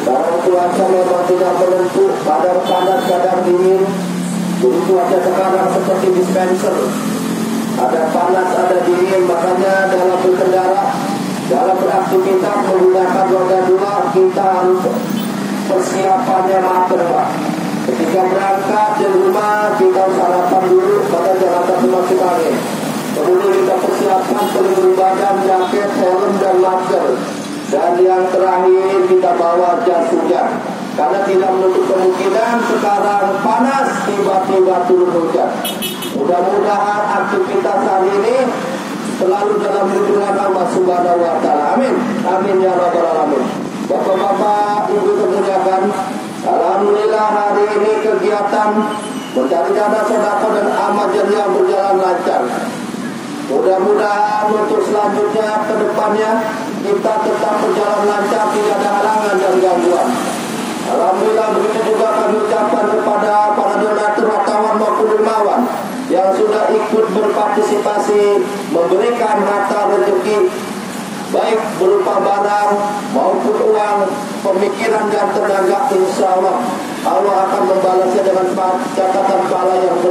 Sekarang cuaca memang tidak menentu, kadang panas, kadang dingin. Jadi cuaca sekarang seperti dispenser, ada panas, ada dingin. Makanya dalam berkendara, dalam beraktivitas menggunakan roda dua, kita harus persiapannya matang, Pak. Ketika berangkat dari rumah, kita sarapan dulu, maka jangan sampai masuk angin. Kemudian kita persiapkan pelindung badan, jaket, helm, dan masker. Dan yang terakhir kita bawa jas hujan. Karena tidak menutup kemungkinan sekarang panas, tiba-tiba turun hujan. Mudah-mudahan aktivitas hari ini selalu dalam lindungan Allah Subhanahu wa Ta'ala. Amin. Amin ya rabbal alamin. Bapak-bapak, ibu kemuliaan, alhamdulillah hari ini kegiatan mencari dana sedekah dan amal jariah berjalan lancar. Mudah-mudahan untuk selanjutnya ke depannya kita tetap berjalan lancar, tidak ada halangan dan gangguan. Alhamdulillah, begitu juga kami ucapkan kepada para donatur, wartawan maupun dermawan yang sudah ikut berpartisipasi memberikan harta rezeki, baik berupa barang maupun uang, pemikiran dan tenaga. Insya Allah Allah akan membalasnya dengan catatan pahala yang